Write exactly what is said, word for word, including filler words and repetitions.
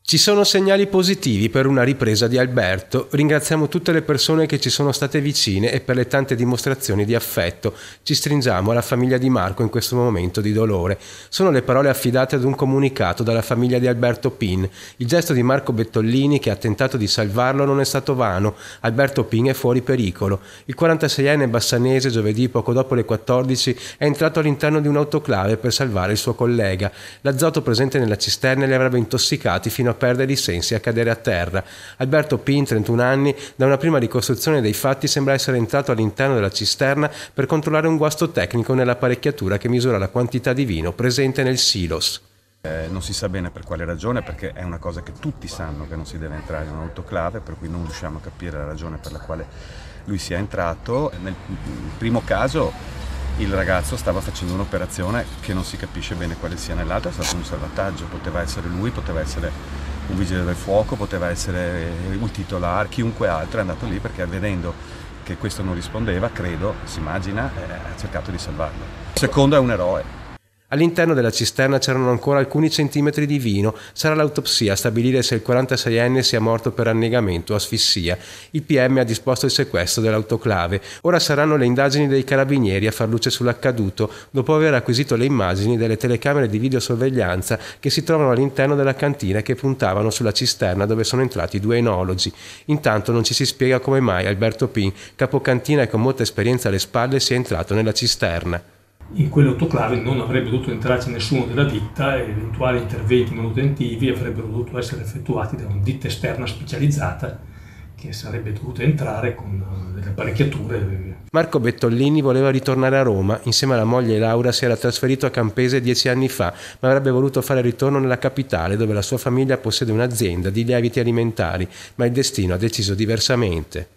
Ci sono segnali positivi per una ripresa di Alberto. Ringraziamo tutte le persone che ci sono state vicine e per le tante dimostrazioni di affetto. Ci stringiamo alla famiglia di Marco in questo momento di dolore. Sono le parole affidate ad un comunicato dalla famiglia di Alberto Pin. Il gesto di Marco Bettollini, che ha tentato di salvarlo, non è stato vano. Alberto Pin è fuori pericolo. Il quarantaseienne bassanese giovedì poco dopo le quattordici è entrato all'interno di un'autoclave per salvare il suo collega. L'azoto presente nella cisterna li avrebbe intossicati fino a perdere i sensi e a cadere a terra. Alberto Pin, trentuno anni, da una prima ricostruzione dei fatti sembra essere entrato all'interno della cisterna per controllare un guasto tecnico nell'apparecchiatura che misura la quantità di vino presente nel silos. Eh, non si sa bene per quale ragione, perché è una cosa che tutti sanno che non si deve entrare in un'autoclave, per cui non riusciamo a capire la ragione per la quale lui sia entrato. Nel primo caso il ragazzo stava facendo un'operazione che non si capisce bene quale sia, nell'altro è stato un salvataggio, poteva essere lui, poteva essere un vigile del fuoco, poteva essere un titolare, chiunque altro è andato lì perché vedendo che questo non rispondeva, credo, si immagina, eh, ha cercato di salvarlo. Il secondo è un eroe. All'interno della cisterna c'erano ancora alcuni centimetri di vino. Sarà l'autopsia a stabilire se il quarantaseienne sia morto per annegamento o asfissia. Il P M ha disposto il sequestro dell'autoclave. Ora saranno le indagini dei carabinieri a far luce sull'accaduto, dopo aver acquisito le immagini delle telecamere di videosorveglianza che si trovano all'interno della cantina e che puntavano sulla cisterna dove sono entrati due enologi. Intanto non ci si spiega come mai Alberto Pin, capocantina e con molta esperienza alle spalle, sia entrato nella cisterna. In quell'autoclave non avrebbe dovuto entrarci nessuno della ditta e eventuali interventi manutentivi avrebbero dovuto essere effettuati da una ditta esterna specializzata che sarebbe dovuta entrare con delle apparecchiature. Marco Bettollini voleva ritornare a Roma. Insieme alla moglie Laura si era trasferito a Campese dieci anni fa, ma avrebbe voluto fare ritorno nella capitale dove la sua famiglia possiede un'azienda di lieviti alimentari, ma il destino ha deciso diversamente.